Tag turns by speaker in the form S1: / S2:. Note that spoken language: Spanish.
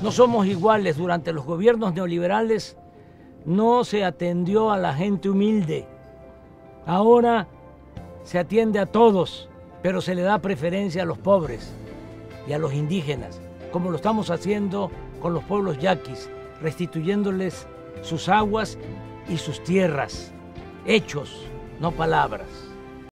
S1: No somos iguales. Durante los gobiernos neoliberales no se atendió a la gente humilde. Ahora se atiende a todos, pero se le da preferencia a los pobres y a los indígenas, como lo estamos haciendo con los pueblos yaquis, restituyéndoles sus aguas y sus tierras. Hechos, no palabras.